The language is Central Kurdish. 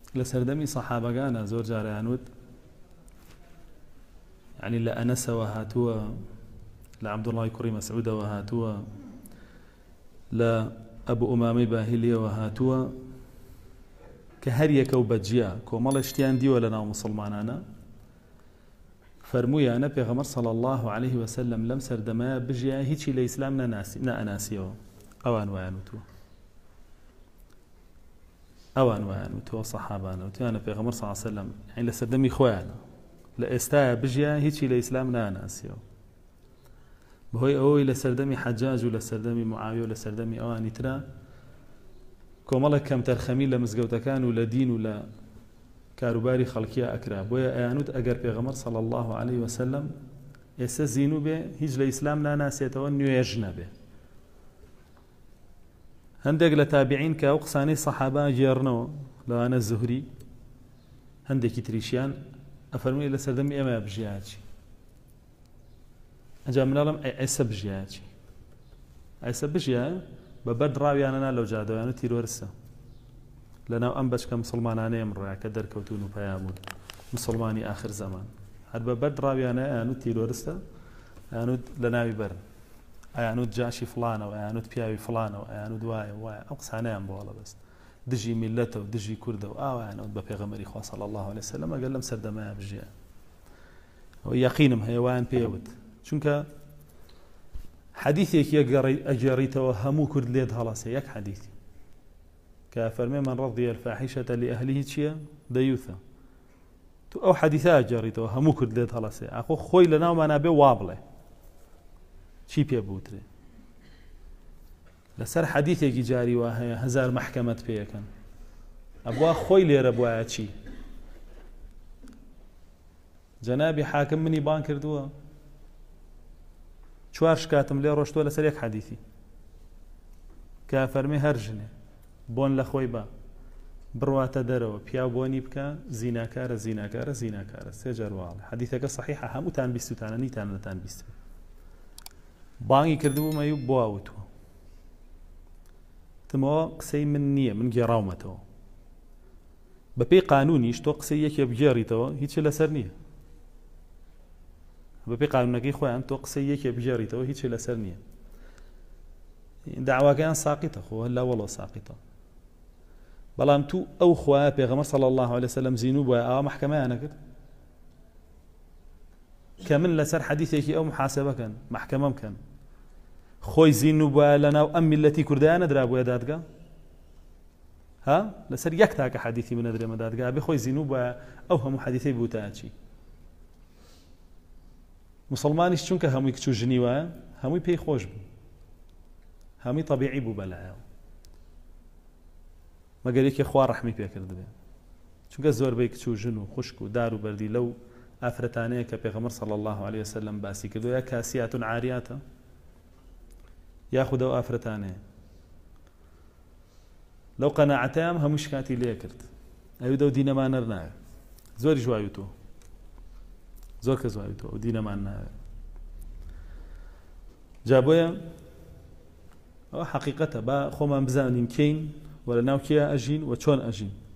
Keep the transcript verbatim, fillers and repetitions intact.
لسردمي صحابة كان زور جاريانود يعني لا أنس وهاتوا لا عبد الله كريم مسعود وهاتوا لا أبو أمامي باهلية وهاتوا كهرية كوبجيا كومال اشتيان دي ولا ناو مسلمانانا فرمويا أنا بيغمر صلى الله عليه وسلم لم سردما بجيا هيتشي لإسلامنا ناسي نا أناسيو أوان وانوتو أوان وانوتو صحابانا وتو أنا بيغمر صلى الله عليه وسلم يعني لسردمي خوانا لإستا بجيا هيتشي لإسلامنا ناسيو بهوي أوي لسردمي حجاج ولا سردمي معاوية ولا سردمي أواني ترى كومالك كم ترخمين لمزقوتا كان ولا دين ولا كاروباري خلقيا أكراب ويا أيانود أجر بيغمر صلى الله عليه وسلم يسزينو به هيج لإسلامنا ناس يتونيو يجنبه هندق لتابعين كأقصاني صحابة جيرنو لو أنا الزهري هندق تريشيان أفرمي إلى سردمي أما بجياتي أجا من لهم عيسى بجياتي عيسى بجيا ببرد راوي أنا لو جادو يعني تيرورسه لنا أنبش كمسلمان يمر كدر كوتون وبيامون مسلماني آخر زمان هاد ببرد راوي أنا أنو تيرورسه أنو لنا ببر أنو جاشي فلان أو أنو بياوي فلان أو أنو دواي واي أقصى أنا يم بولا بس دجي ملته ودجي كرده أو أنو ببيغمري خوا صلى الله عليه وسلم قال لهم سرد ما بجيا ويقينم هيوان بيود شنك حديثك يجري أجريته وهمو كرد ليد خلاص يك حديث كافرمي من رضي الفاحشة لأهله تشيا ديوثا تو أو حديثا أجريته وهمو كرد ليد خلاص أخو خوي لنا وما نبي وابله شي بيبوتري لسر حديث يجي جاري وهي هزار محكمة فيها كان أبوا خوي لي ربوا شي جنابي حاكم مني بانكر دوا چوارش كاتم لي روشت ولا سريك حديثي كافرمي هرجني بون لخوي با برواتا درو بيا بوني بكا زيناكار زيناكار زيناكار سجر واضح حديثك صحيحة همو تان بيستو تانا ني تانا تان بيستو باني كردو ما يب بواوتو تمو قسي من نية من جراومتو ببي قانوني شتو قسي يكي بجاريتو هيتش لسر نية ببي قانونك خوان تو قسي يكي بجاريتو هيتش لسر نية دعوة كان ساقطة خو هلا والله ساقطة بلام تو أو خوا بيغمر صلى الله عليه وسلم زينوب وآ محكمة أنا كده كمن لسر حديثك أو محاسبة كان محكمة كان خوي زينوب لنا وأمي التي كردانة دراب ويدادك ها لسر يكتاك حديثي من أدري مدادك أبي خوي زينوب أوهم حديثي بوتاتشي مسلماني شونك هم يكتشو جنيوا هم يبي خوش بو همي طبيعي بو بلعه ما قال لك اخوان رحمي بك كردبه شو زور بيك شو جنو خشكو دارو بردي لو افرتانيه كبيغمر صلى الله عليه وسلم باسي كدو يا كاسيات عاريات ياخذوا افرتانيه لو قناعتام هم مشكاتي ليه كرت ايودو دينا ما نرنا زور جوايوتو زور كزوايوتو ودينا ما نرنا جابويا حقيقته با خو ما بزانين كين ولا ناو كيا اجين وشون اجين